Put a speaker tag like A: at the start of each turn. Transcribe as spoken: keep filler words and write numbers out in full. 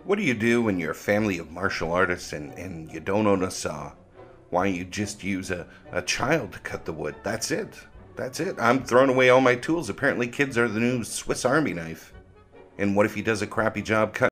A: What do you do when you're a family of martial artists and, and you don't own a saw? Why don't you just use a, a child to cut the wood? That's it. That's it. I'm throwing away all my tools. Apparently kids are the new Swiss Army knife. And what if he does a crappy job cutting?